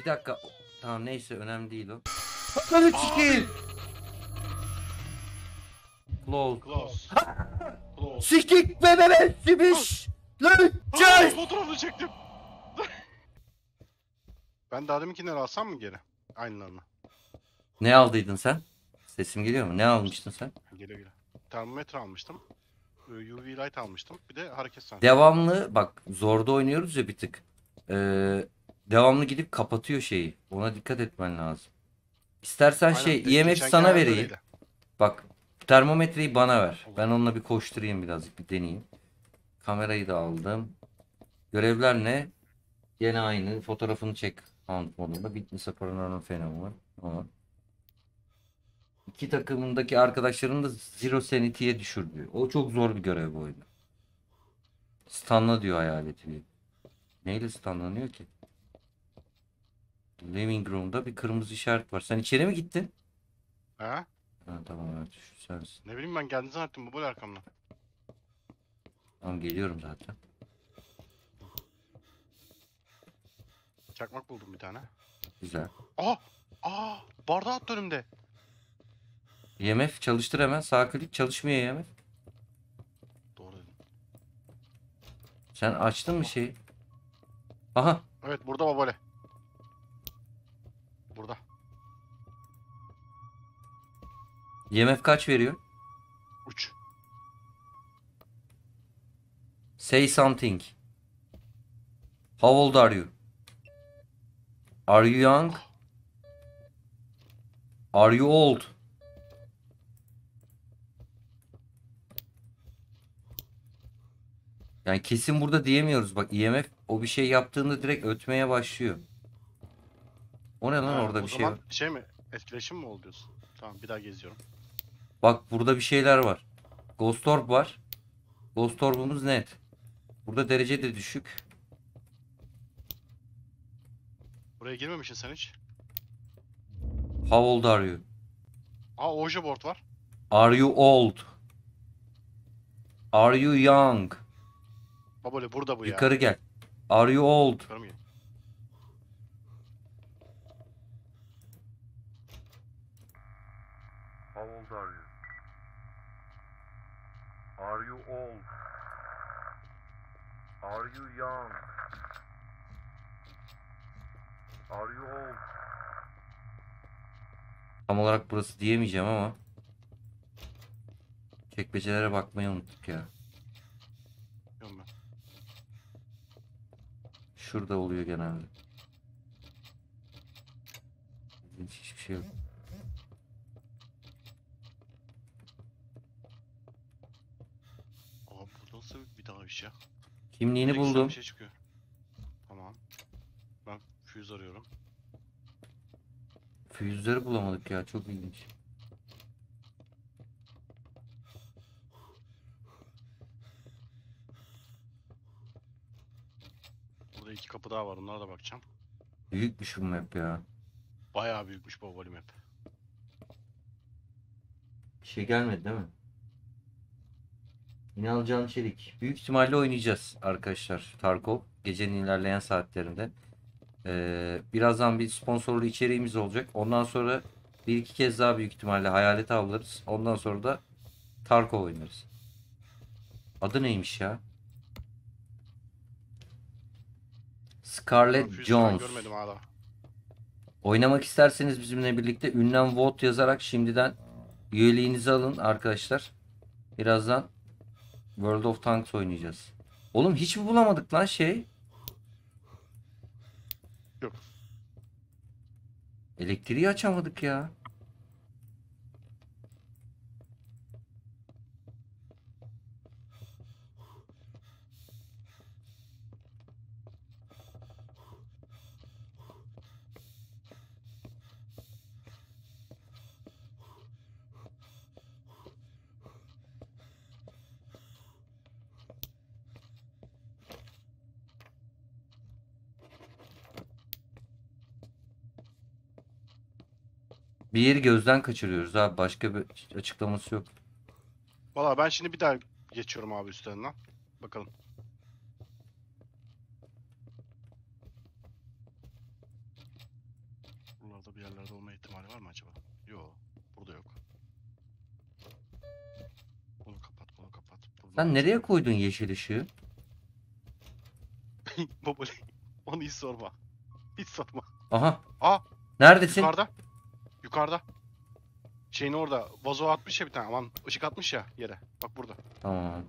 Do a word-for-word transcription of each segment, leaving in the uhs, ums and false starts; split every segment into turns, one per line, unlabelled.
dakika. Tamam neyse önemli değil o. Lan sikeyim. Close.
Close. Close.
Sikik bebesimiş. Lan
Aa,
çay.
fotoğrafını çektim. Ben daha deminkinden alsam mı geri? Aynılarını.
Ne aldıydın sen? Sesim geliyor mu? Ne almıştın sen?
Gele gele. Termometre almıştım. U V light almıştım. Bir de hareket sensörü.
Devamlı bak zorda oynuyoruz ya bir tık. Ee, devamlı gidip kapatıyor şeyi. Ona dikkat etmen lazım. İstersen
Aynen,
şey
de-
I M F
geçenki
sana
ayar
vereyim.
böyleydi.
Bak termometreyi bana ver.
Olur.
Ben onunla bir koşturayım birazcık bir deneyeyim. Kamerayı da aldım. Görevler ne? Yine aynı. Fotoğrafını çek. Hunt modunda. Witness a paranormal phenomenon. Ama İki takımındaki arkadaşlarını da Zero Sanity'ye düşür diyor. O çok zor bir görev bu oyunda. Stunla diyor hayaleti diyor. Neyle stunlanıyor ki? Living Room'da bir kırmızı işaret var. Sen içeri mi gittin?
He?
Ha, tamam evet şu sensin.
Ne bileyim ben geldiğini zannettim bu böyle arkamdan.
Tamam geliyorum zaten.
Çakmak buldum bir tane.
Güzel.
Aa! Aa! Bardağı attı önümde.
I M F çalıştır hemen. Sağ klik çalışmıyor I M F.
Doğru dedim.
Sen açtın mı şeyi? Aha.
Evet burada babole. Burada.
I M F kaç veriyor?
Uç.
Say something. How old are you? Are you young? Are you old? Yani kesin burada diyemiyoruz. Bak I M F o bir şey yaptığında direkt ötmeye başlıyor. O ne lan
Ha,
orada
o
bir şey
zaman
var.
şey mi? Etkileşim mi ol diyorsun? Tamam bir daha geziyorum.
Bak burada bir şeyler var. Ghost Orb var. Ghost Orb'umuz net. Burada derece de düşük.
Buraya girmemişsin sen hiç.
How old are you?
Aa oje board var.
Are you old? Are you young?
Babole burada bu ya.
Yukarı gel. Are you old?
Yukarı mı gel?
How old are you? Are you old? Are you young? Are you old? Tam olarak burası diyemeyeceğim ama çekmecelere bakmayı unuttuk ya.
Biliyorum ben.
Şurada oluyor genelde. Hiç hiçbir şey yok.
Aa bu nasıl bir daha iş ya?
Kimliğini
Direkt
buldum.
Bir şey çıkıyor. Tamam. Ben füze arıyorum.
Füzeleri bulamadık ya, çok ilginç.
Burada iki kapı daha var. Onlara da bakacağım.
Büyükmüş bu map ya.
Bayağı büyükmüş bu volüm hep.
Bir şey gelmedi değil mi? İnal Can Çelik. Büyük ihtimalle oynayacağız arkadaşlar. Tarkov. Gecenin ilerleyen saatlerinde. Ee, birazdan bir sponsorlu içeriğimiz olacak. Ondan sonra bir iki kez daha büyük ihtimalle hayalet avlarız. Ondan sonra da Tarkov oynarız. Adı neymiş ya?
Ben
Scarlett
füze falan
Jones.
görmedim hala.
Oynamak isterseniz bizimle birlikte ünlem vote yazarak şimdiden üyeliğinizi alın arkadaşlar. Birazdan World of Tanks oynayacağız. Oğlum hiç mi bulamadık lan şey?
Yok.
Elektriği açamadık ya. Bir yeri gözden kaçırıyoruz abi. Başka bir açıklaması yok.
Valla ben şimdi bir daha geçiyorum abi üstlerinden. Bakalım. bir yerlerde olma ihtimali var mı acaba? Yok. Burada yok. Bunu kapat, bunu kapat. Bunu
Sen
aç.
nereye koydun yeşil ışığı?
Baba onu hiç sorma. Hiç sorma.
Aha.
Aa,
Neredesin?
yukarıda. Yukarıda. Şeyin orada. Vazo atmış ya bir tane. Aman ışık atmış ya yere. Bak burada.
Tamam.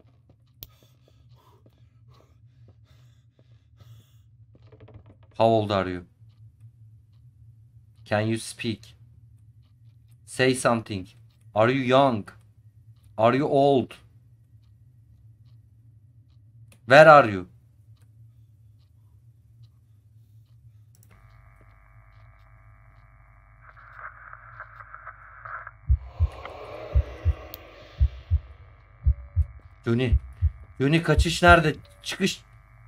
How old are you? Can you speak? Say something. Are you young? Are you old? Where are you? Johnny. Johnny kaçış nerede? Çıkış.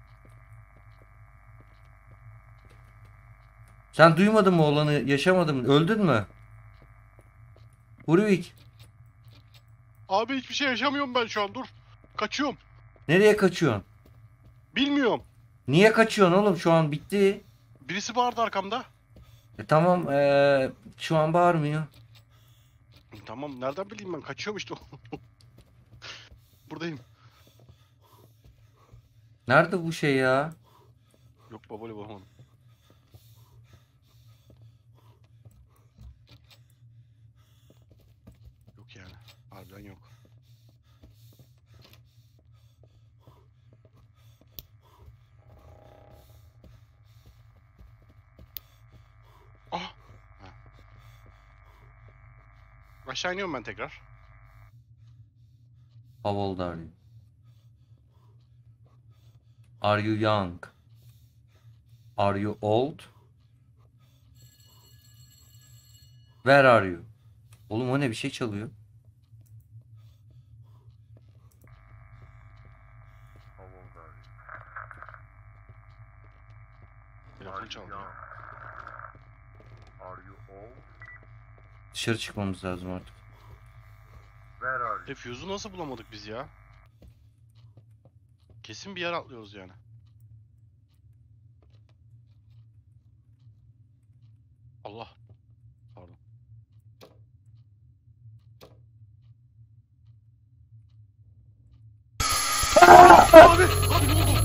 Sen duymadın mı olanı? Yaşamadın mı? Öldün mü? Hurvik.
Abi hiçbir şey yaşamıyorum ben şu an. Dur. Kaçıyorum.
Nereye kaçıyorsun?
Bilmiyorum.
Niye kaçıyorsun oğlum? Şu an bitti.
Birisi bağırdı arkamda.
E tamam. Ee, şu an bağırmıyor.
Tamam nereden bileyim ben. Kaçıyorum işte. Buradayım.
Nerede bu şey ya?
Yok babali bulamadım. Yok yani. Harbiden yok. Ah! Ha. Aşağı iniyorum ben tekrar.
How old are you? Are you young? Are you old? Where are you? Oğlum o ne, bir şey çalıyor.
Telefon çaldı.
Dışarı çıkmamız lazım artık.
Refuse'u nasıl bulamadık biz ya? Kesin bir yer atlıyoruz yani. Allah. Pardon. Abi! Abi ne oldu?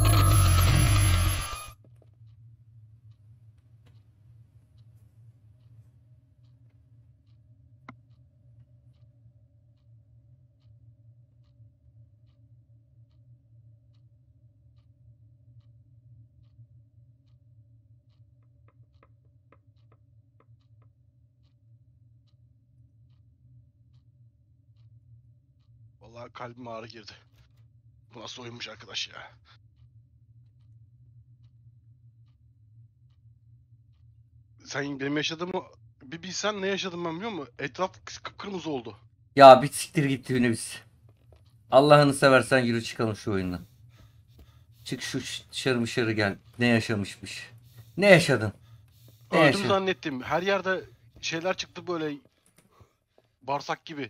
Vallahi kalbime ağrı girdi. Bu nasıl oyunmuş arkadaş ya? Sen benim yaşadığımı bir bilsen ne yaşadım ben biliyor musun? Etraf kıpkırmızı oldu.
Ya bir siktir git Yunus. Allah'ını seversen yürü çıkalım şu oyundan. Çık şu dışarı dışarı gel. Ne yaşamışmış? Ne yaşadın? Ne
Öldüm
yaşadın?
zannettim. Her yerde şeyler çıktı böyle bağırsak gibi.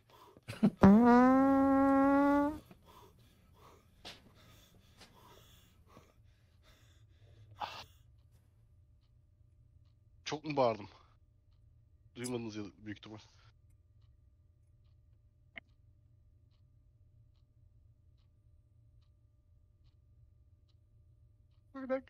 Çok mu bağırdım? Duymadınız ya büyük ihtimal. Bir dakika.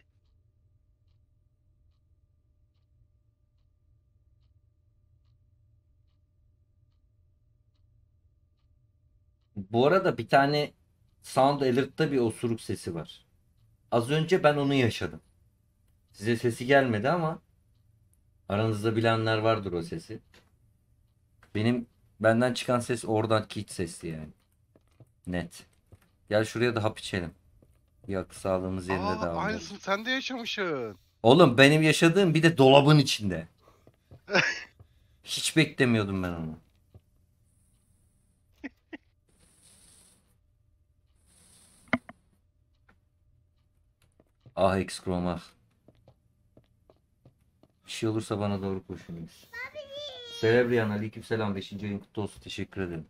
Bu arada bir tane Sound Alert'ta bir osuruk sesi var. Az önce ben onu yaşadım. Size sesi gelmedi ama aranızda bilenler vardır o sesi. Benim benden çıkan ses oradan hiç sesli yani. Net. Gel şuraya da hap içelim. Bir akıl sağlığımız yerine
Aa,
devam edelim.
aynısını sen de yaşamışsın.
Oğlum benim yaşadığım bir de dolabın içinde. Hiç beklemiyordum ben onu. Ah X-Chrome ah. Bir şey olursa bana doğru koşunuz. Celebrian aleykümselam, beşinci ayın kutlu olsun, teşekkür ederim.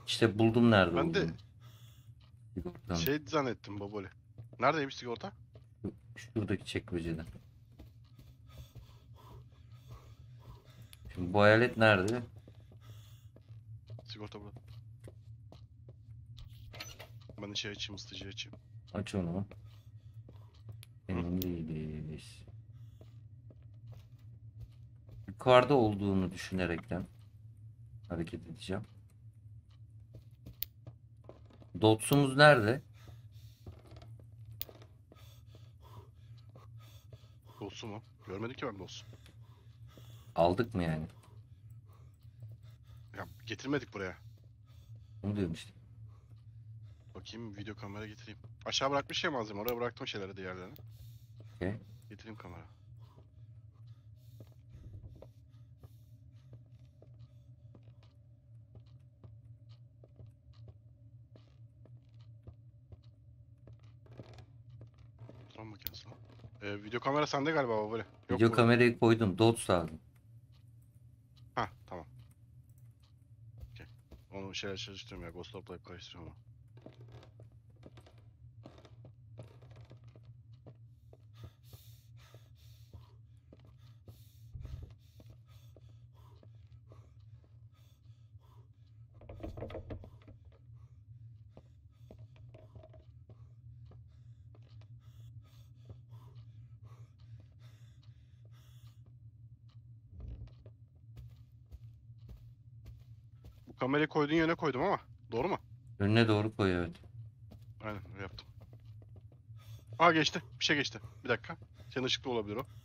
İşte buldum nerede
Ben de
olduğunu. Sigortanın.
şey zannettim baboli. Neredeymiş sigorta?
Şu- Şuradaki çekmecede. Şimdi bu hayalet nerede?
Sigorta burada. Ben de şey açayım, ısıtıcı açayım.
Aç onu. Emin değiliz. Yukarıda olduğunu düşünerekten hareket edeceğim. Dots'umuz nerede?
Dostu mu? Görmedik ki ben dostu.
Aldık mı yani?
Ya getirmedik buraya.
Onu diyorum işte.
Bakayım, video kamera getireyim. Aşağı bırakmış ya malzeme. Oraya bıraktım şeyleri, diğerlerini.
Okay.
Getireyim kamera. Fotoğraf makinesi lan. Ee, video kamera sende galiba baboli. Yok
Video
burada.
kamerayı koydum. Dots lazım.
Hah, tamam. Okey. Onu şeyler çalıştırıyorum ya. Ghost Orb karıştırıyorum onu. Bu kamerayı koyduğun yöne koydum ama. Doğru mu?
Önüne doğru koy, evet.
Aynen öyle yaptım. Aa, geçti. Bir şey geçti. Bir dakika. Senin ışıklı olabilir o.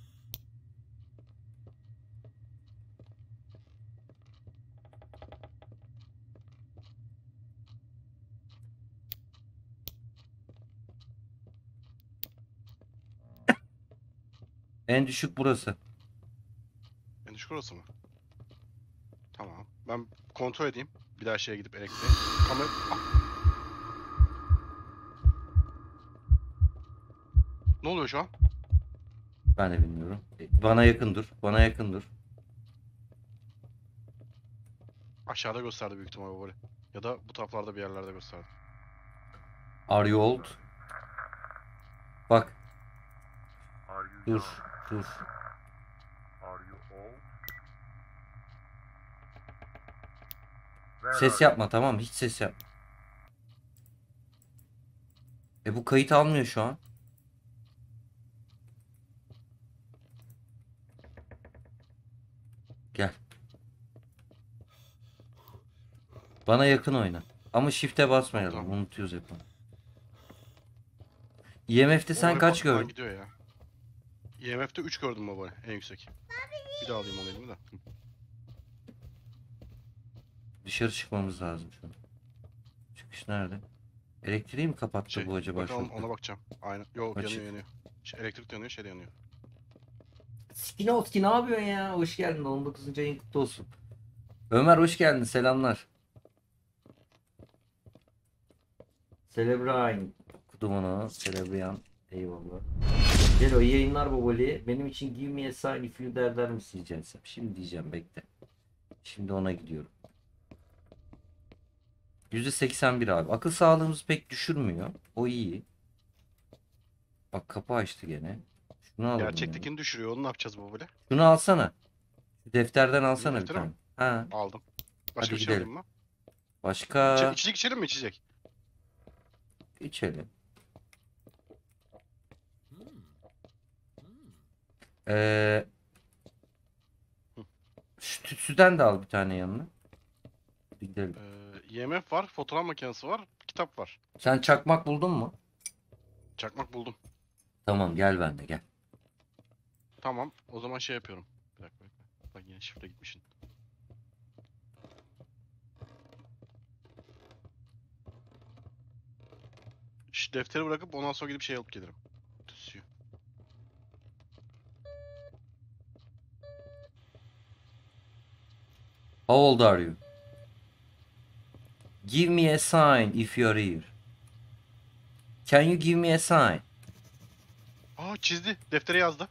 En düşük burası.
En düşük orası mı? Tamam. Ben kontrol edeyim. Bir daha şeye gidip elektriğe. Kamera... Ah! Ne oluyor şu an?
Ben de bilmiyorum. E, Bana yakın dur. Bana yakın dur.
Aşağıda gösterdi büyük ihtimalle böyle. Ya da bu taraflarda bir yerlerde gösterdi.
Are you old? Bak.
Are you
Dur.
young?
Dur.
Are you old? Where
Ses
are you?
yapma, tamam mı? Hiç ses yapma. E bu kayıt almıyor şu an. Gel. Bana yakın oyna. Ama shift'e basmayalım.
Tamam.
Unutuyoruz hep onu. I M F'te sen
O
kaç
reportman
gördün?
gidiyor ya. I M F'te üç gördüm baba, en yüksek. Bir daha alayım onu elime de. Hı.
Dışarı çıkmamız lazım şu an. Çıkış nerede? Elektriği mi kapattı
Şey,
bu acaba
bakalım,
şurada?
ona bakacağım. Aynen. Yok,
Açık.
yanıyor yanıyor. Şey, elektrik de yanıyor, şey de yanıyor.
Skinowski ne yapıyorsun ya? Hoş geldin. on dokuzuncu ayın kutlu olsun. Ömer hoş geldin. Selamlar. Celebrine. Okudum onu. Celebrian. Eyvallah. Celo iyi yayınlar babali. Benim için give me a sign if you der der misin rica etsem? Şimdi diyeceğim, bekle. Şimdi ona gidiyorum. yüzde seksen bir abi. Akıl sağlığımızı pek düşürmüyor. O iyi. Bak kapı açtı gene. Şunu alalım. ya.
Gerçektekini düşürüyor. Onu ne yapacağız bu böyle?
Şunu alsana. Şu defterden alsana bir
Defteri
tane.
mi?
Ha.
Aldım.
Hadi
Başka bir şey
gidelim.
alayım mı?
Başka
İçe, içecek içelim mi içecek?
içelim. Ee, şu tütsüden de al bir tane yanına. Hadi gidelim.
Ee, I M F var, fotoğraf makinesi var, kitap var.
Sen çakmak buldun mu?
Çakmak buldum.
Tamam gel bende gel.
Tamam, o zaman şey yapıyorum. Bir dakika, bir dakika. Bak yine şifre gitmişsin. Şu defteri bırakıp ondan sonra gidip şey alıp gelirim. Tütsüyü.
How old are you? Give me a sign if you're here. Can you give me a sign?
Aa, çizdi. Deftere yazdı.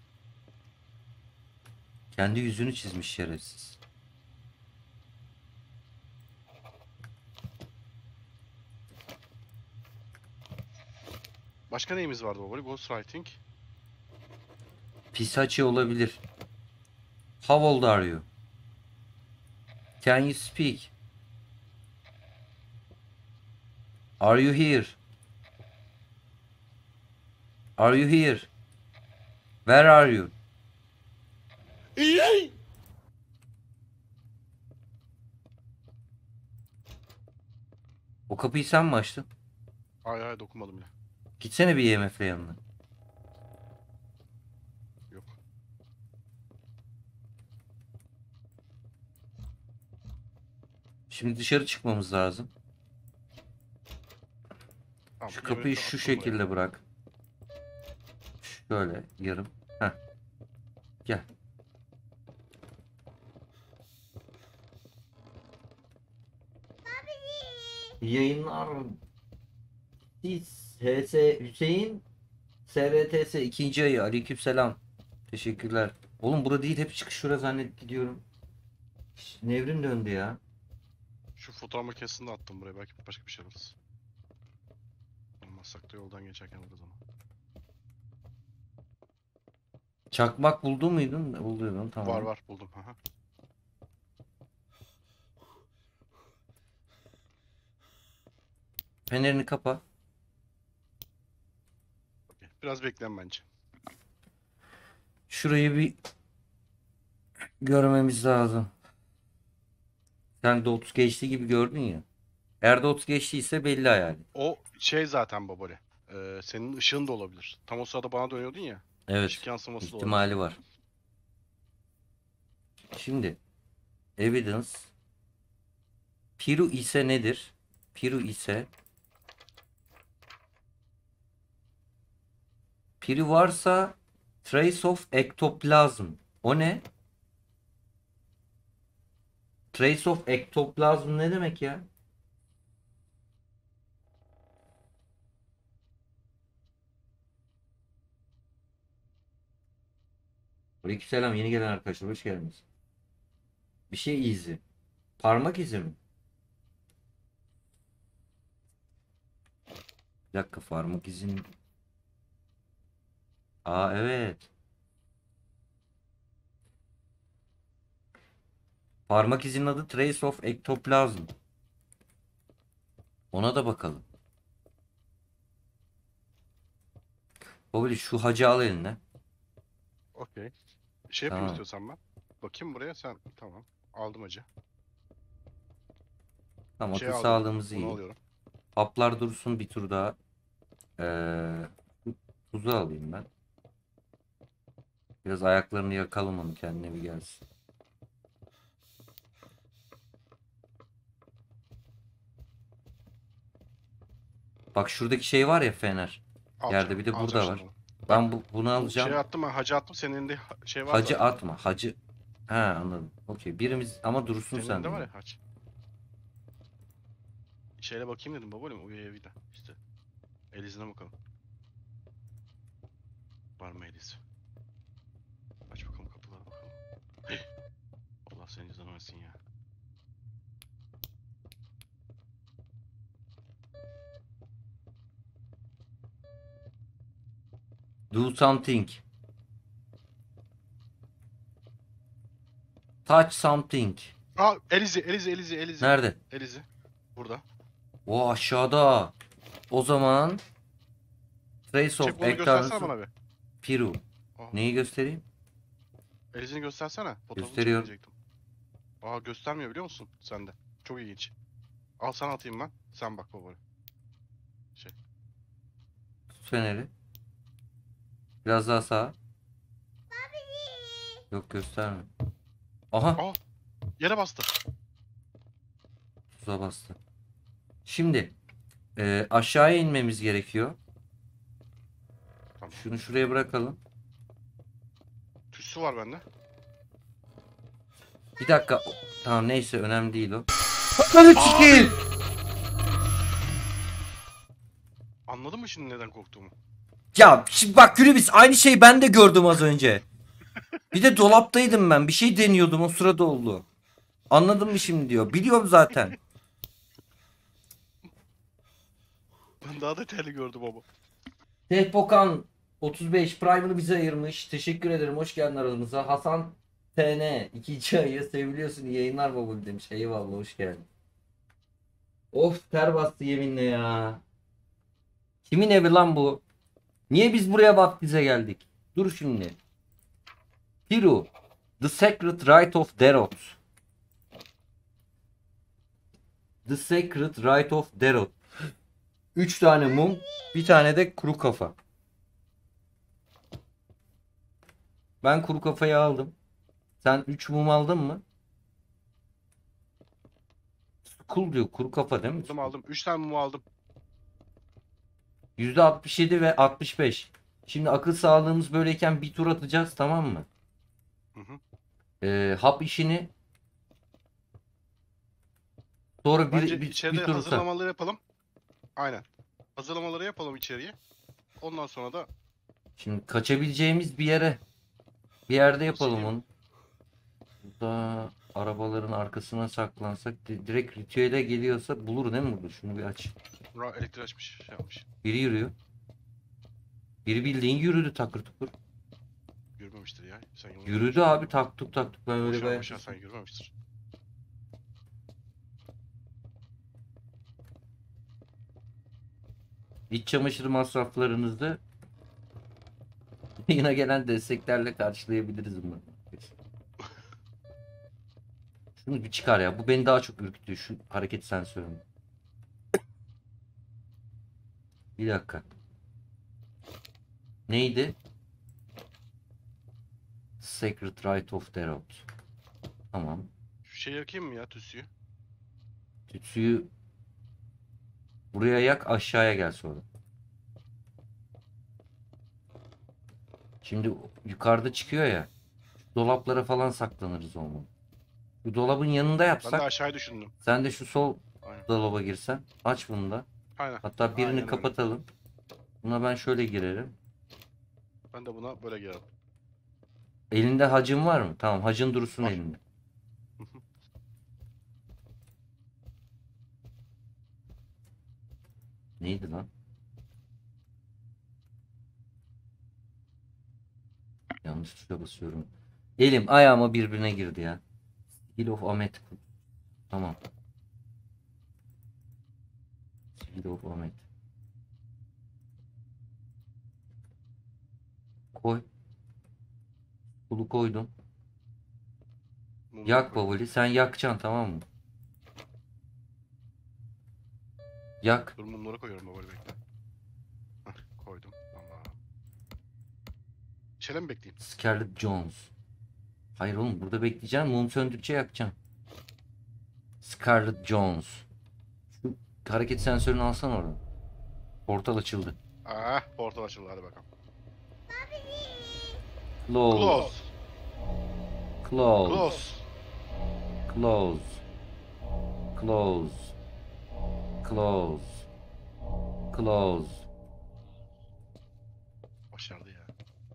Kendi yüzünü çizmiş şerefsiz.
Başka neyimiz vardı Baboli? Ghostwriting.
Pisachi olabilir. How old are you? Can you speak? Are you here? Are you here? Where are you? O kapıyı sen mi açtın?
Ay ay dokunmadım bile.
Gitsene bir I M F'le yanına.
Yok.
Şimdi dışarı çıkmamız lazım.
Tamam,
Şu kapıyı
yemeği
şu
attım buraya.
şekilde bırak. Şöyle yarım. Heh. Gel. Yayınlar. Siz H S Hüseyin S R T S ikinci ayı. Aleykümselam. Teşekkürler. Oğlum burada değil, hep çıkış şura zannedip gidiyorum. Şş, Nevrim döndü ya.
Şu fotoğraf makinesini de attım buraya. Belki başka bir şey alırız. Olmazsak da yoldan geçerken alırız ama.
Çakmak buldu muydun? Bulduydun, tamam.
Var var buldum. Aha.
Fenerini kapa.
Okey. Biraz bekleyin bence.
Şurayı bir görmemiz lazım. Sen de otuz geçti gibi gördün ya. Eğer de otuz geçtiyse belli yani.
O şey zaten Baboli. Ee, senin ışığın da olabilir. Tam o sırada bana dönüyordun ya.
Evet.
Işık yansıması da olabilir.
İhtimali var. Şimdi evidence Piru ise nedir? Piru ise Piru varsa trace of ectoplasm. O ne? Trace of ectoplasm ne demek ya? Aleykümselam, yeni gelen arkadaşlar, hoş geldiniz. Bir şey izi. Parmak izi mi? Bir dakika, parmak izin. Aa evet. Parmak izinin adı trace of ectoplasm. Ona da bakalım. Babali şu hacı al eline.
Okey. Şey yapayım
Tamam.
istiyorsan ben. Bakayım buraya sen. Tamam. Aldım acı.
Tamam,
Şey
akıl
aldım,
sağlığımız
Bunu
iyi.
alıyorum.
Haplar dursun bir tur daha. Ee, tuzu alayım ben. Biraz ayaklarını yakalım, onu kendine bir gelsin. Bak şuradaki şey var ya, fener.
Alacağım,
Yerde bir de
alacağım
burada var.
şimdi onu.
Ben bu, bunu
Bu
alacağım.
Şey attım ben, hacı attım. Senin elinde ha- şey var
Hacı
zaten.
atma. Hacı. He, anladım. Okey. Birimiz ama dursun
Senin
sen.
elinde var
de.
ya haç. Şeyle bakayım dedim Baboli mi? U A V'de. İşte. El izine bakalım. Var mı el izi? Aç bakalım kapıları bakalım. Allah seni izlemesin ya.
Do something. Touch something.
Aa el izi, el izi, el izi, el izi.
Nerede?
El izi. Burada.
O aşağıda. O zaman trace
Çek
of
bunu göstersene
ectoplasm
bana bir.
Piru.
Aa,
Neyi göstereyim?
el izini göstersene. Fotoğrafını
Gösteriyorum.
çekecektim. Aa göstermiyor biliyor musun sende? Çok ilginç. Al sana atayım ben. Sen bak Baboli. Şey.
Tut feneri. Biraz daha sağa. Yok, gösterme. Aha.
Aa yere bastı.
Tuza bastı. Şimdi e, aşağıya inmemiz gerekiyor.
Tamam.
Şunu şuraya bırakalım.
Tütsü var bende.
Bir dakika. Tamam, neyse, önemli değil o. Ananı sikeyim.
Anladın mı şimdi neden korktuğumu?
Ya şimdi bak Gürbüz, aynı şeyi ben de gördüm az önce. Bir de dolaptaydım ben. Bir şey deniyordum, o sırada oldu. Anladın mı şimdi diyor. Biliyorum zaten.
Ben daha detaylı gördüm ama.
Tehpokan otuz beş Prime'ını bize ayırmış. Teşekkür ederim. Hoş geldin aramıza. Hasan T N ikinci ayı seviliyorsun. İyi yayınlar babul demiş. Eyvallah hoş geldin. Of ter bastı yeminle ya. Kimin evi lan bu? Niye biz buraya vaftize geldik? Dur şimdi. Piru. The Sacred Rite of Derot. The Sacred Rite of Derot. Üç tane mum. Bir tane de kuru kafa. Ben kuru kafayı aldım. Sen üç mum aldın mı? Cool diyor. Kuru kafa değil mi?
Aldım aldım. üç tane mum aldım.
yüzde altmış yedi ve altmış beş. Şimdi akıl sağlığımız böyleyken bir tur atacağız, tamam mı?
Hı hı.
Ee, hap işini sonra bir,
Bence
bir,
içeride
bir tur
hazırlamaları yapalım. Aynen. Hazırlamaları yapalım içeriye. Ondan sonra da
Şimdi kaçabileceğimiz bir yere bir yerde yapalım
Sileyim.
onu. Burada arabaların arkasına saklansak di- direkt ritüele geliyorsa bulur değil mi burada? Şunu bir aç.
Ra elektrik açmış, şey yapmış.
Biri yürüyor. Biri bildiğin yürüdü takır tukur.
Yürümemiştir ya. Sen yolunu
Yürüdü
yürümüşsün.
abi taktuk taktuk ben öyle
Boş ver,
bayağı.
boş ver, sen yürümemiştir.
İç çamaşırı masraflarınızı yine gelen desteklerle karşılayabiliriz bunu. Şunu bir çıkar ya. Bu beni daha çok ürkütüyor. Şu hareket sensörüm. Bir dakika. Neydi? Sacred Rite of Derot. Tamam.
Şu şey yakayım mı ya tüsüyü?
Tütsüyü buraya yak, aşağıya gel sonra. Şimdi yukarıda çıkıyor ya. Dolaplara falan saklanırız olmalı. Bu dolabın yanında
Ben de
yapsak.
aşağıya düşündüm.
Sen de şu sol
Aynen.
dolaba girsen. Aç bunu da.
Aynen.
Hatta birini
Aynen öyle.
kapatalım. Buna ben şöyle girerim.
Ben de buna böyle girerim.
Elinde hacın var mı? Tamam, hacın dursun
Var.
elinde. Neydi lan? Yanlış tuşa basıyorum. Elim ayağıma birbirine girdi ya. Skill of Ahmet. Tamam. Skill of Ahmet. Koy. Kulu koydum.
Mumları
Yak
koyalım.
babali. Sen yakacaksın, tamam mı? Yak.
Dur mumları koyuyorum baba bekle. Hah, koydum. Tamam. İçeri mi bekleyeyim?
Scarlett Jones. Hayır oğlum, burada bekleyeceksin. Mum söndükçe yakacaksın. Scarlett Jones. Şu hareket sensörünü alsan oradan. Portal açıldı.
Ah, portal açıldı, hadi bakalım.
Close.
Close.
Close.
Close.
Close. Close. Close. Close.
Başardı ya.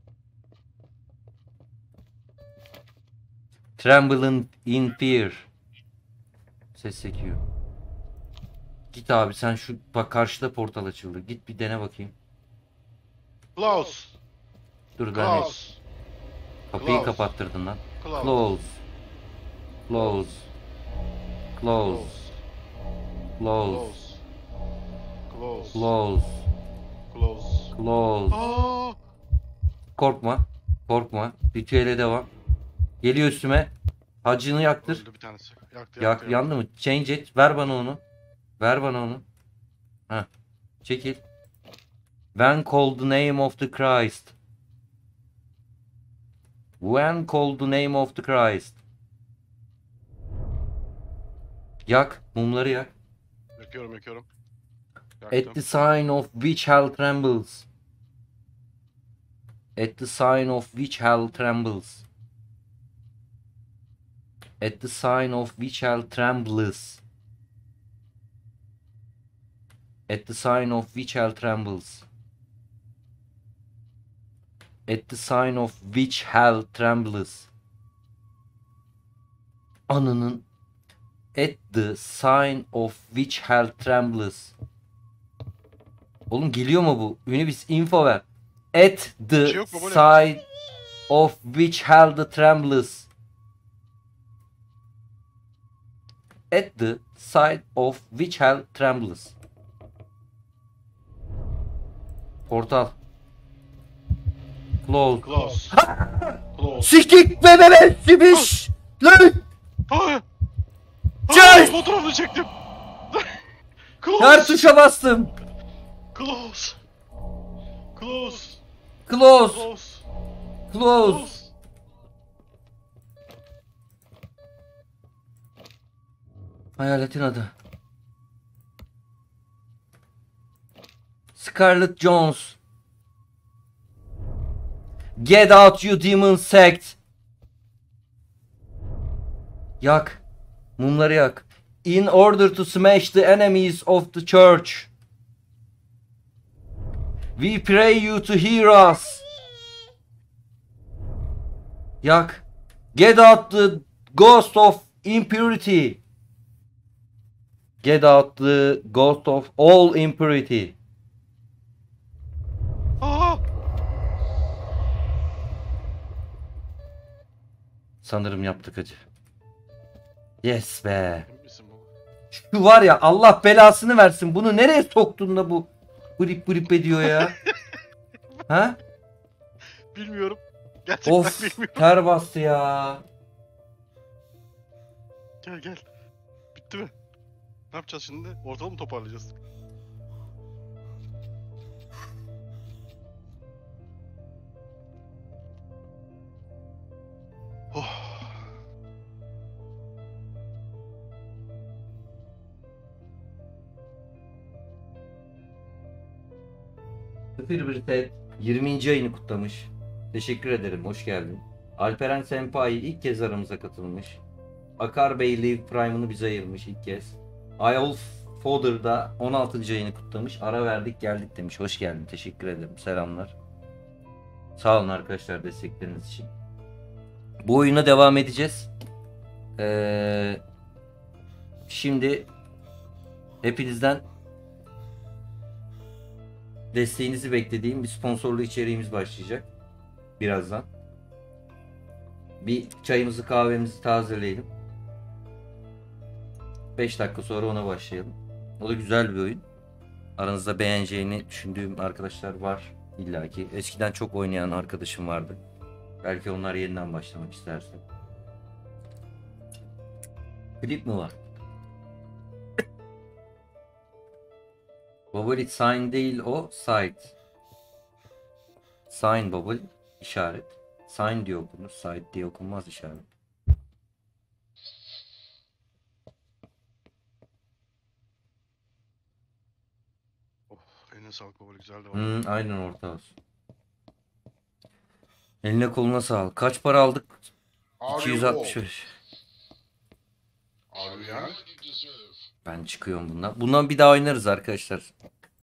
Trembling in fear. Ses sekiyor. Git abi sen şu bak karşıda portal açıldı. Git bir dene bakayım.
Close.
Dur ben
Close.
kapıyı
Close.
kapattırdın lan.
Close.
Close. Close. Close. Close.
Close. Close.
Close.
Close.
Close.
Aa!
Korkma. Korkma. Ritüele devam. Geliyor üstüme. Hacını yaktır.
Öldü bir tanesi. Yaktı,
Yak,
yaktı,
yandı mı? Change it. Ver bana onu. Ver bana onu. Heh. Çekil. When called the name of the Christ. When called the name of the Christ. Yak. Mumları yak.
Yakıyorum, yakıyorum.
At
Yaktım.
the sign of which hell trembles. At the sign of which hell trembles. At the sign of which hell trembles. At the sign of which hell trembles. At the sign of which hell trembles. Ananın. At the sign of which hell trembles. Oğlum geliyor mu bu? Unibis info ver. At
Bir
the
şey yok mu böyle?
side of which held the trembles. At the side of which held trembles. Portal. Close.
Close. Close.
Sikik be bebesimiş. Lan.
Hayır.
Çay!
Hayır, fotoğrafını çektim. Close.
Her tuşa bastım.
Close. Close.
Close.
Close.
Close. Hayaletin adı. Scarlett Jones. Get out you demon sect. Yak. Mumları yak. In order to smash the enemies of the church. We pray you to hear us. Yak. Get out the ghost of impurity. Get out the ghost of all impurity.
Aa!
Sanırım yaptık acı. Yes be.
Emin misin baba?
Şu var ya, Allah belasını versin. Bunu nereye soktun da bu grip grip ediyor ya? Ha?
Bilmiyorum. Gerçekten
Of,
bilmiyorum.
ter bastı ya.
Gel gel. Bitti mi? Ne yapacağız şimdi? Ortalığı mı toparlayacağız? Oh.
sıfır bir Ted yirminci ayını kutlamış. Teşekkür ederim. Hoş geldin. Alperen Senpai ilk kez aramıza katılmış. Akar Bey Live Prime'ını bize ayırmış ilk kez. Ayolf Fodder da on altıncı ayını kutlamış. Ara verdik geldik demiş. Hoş geldin. Teşekkür ederim. Selamlar. Sağ olun arkadaşlar destekleriniz için. Bu oyuna devam edeceğiz. Ee, şimdi hepinizden desteğinizi beklediğim bir sponsorlu içeriğimiz başlayacak. Birazdan. Bir çayımızı kahvemizi tazeleyelim. beş dakika sonra ona başlayalım. O da güzel bir oyun. Aranızda beğeneceğini düşündüğüm arkadaşlar var illaki. Eskiden çok oynayan arkadaşım vardı. Belki onlar yeniden başlamak isterse. Klip mi var? Bubble sign değil o, site. Sign bubble işaret. Sign diye okunur, site diye okunmaz işaret.
Oh, eline sağlık baba, güzel de var.
Hmm, aynen orta olsun. Eline koluna sağlık. Kaç para aldık? iki yüz altmış beş.
Are you young?
Ben çıkıyorum bundan. Bundan bir daha oynarız arkadaşlar.